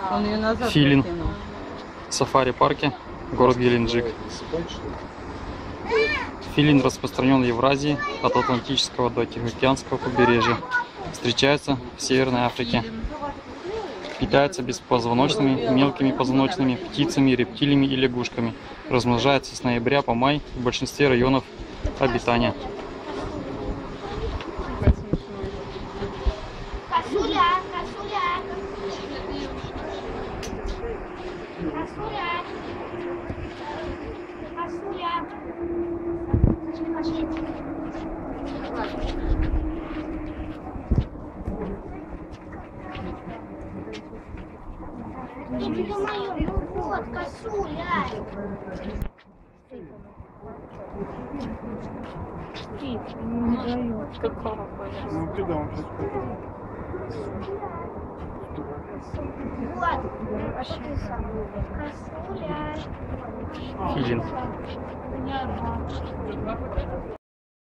Он ее назад Филин. закинул. В сафари-парке, город Геленджик. Филин распространен в Евразии от Атлантического до Тихоокеанского побережья. Встречается в Северной Африке. Питается беспозвоночными, мелкими позвоночными, птицами, рептилиями и лягушками. Размножается с ноября по май в большинстве районов обитания. Косуля, косуля. Косуля. Косуля. Ё-моё, ну вот, косуля. Ну, куда он сейчас пойдет? Вот. Косуля. Филин.